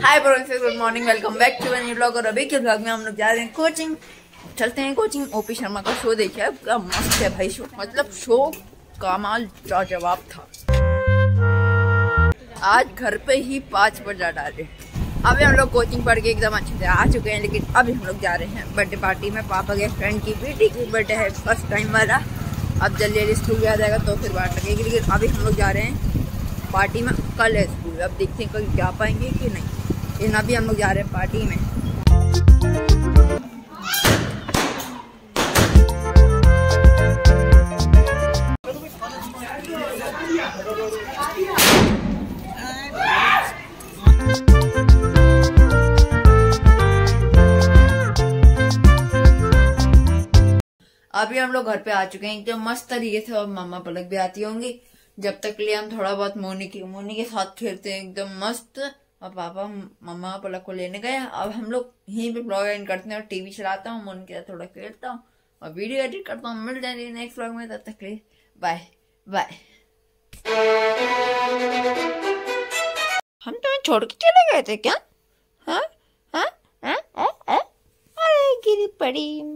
Hi professor, good morning, welcome back to new blog. और अभी के ब्लॉग में हम लोग जा रहे हैं कोचिंग। चलते हैं कोचिंग। ओपी शर्मा का शो देखिए, क्या मस्त है भाई शो। मतलब शो कमाल लाजवाब था। आज घर पे ही 5 बजा डाले। अभी हम लोग कोचिंग पढ़ के एकदम अच्छे से आ चुके हैं, लेकिन अभी हम लोग जा रहे हैं बर्थडे पार्टी में। पापा के फ्रेंड की बेटी की बर्थडे है, फर्स्ट टाइम वाला। अब जल्दी स्कूल आ जाएगा तो फिर बात लगेगी, लेकिन अभी हम लोग जा रहे हैं पार्टी में। कल है स्कूल, अब देखते हैं कल जा पाएंगे कि नहीं। लेकिन अभी हम लोग जा रहे हैं पार्टी में। अभी हम लोग घर पे आ चुके हैं एकदम मस्त तरीके से, और मामा पलक भी आती होंगी। जब तक लिए हम थोड़ा बहुत मोनी के साथ खेलते हैं एकदम मस्त। और पापा मम्मा पलक को लेने गए। अब हम लोग यहीं पे ब्लॉग एंड करते हैं और टीवी चलाता हूँ, मोनी के साथ थोड़ा खेलता हूँ और वीडियो एडिट करता हूँ। मिल जाएंगे नेक्स्ट ब्लॉग में, तब तक के लिए बाय बाय। हम तुम्हें छोड़ के चले गए थे क्या? हाँ हाँ हाँ, अरे गिरी पड़ी।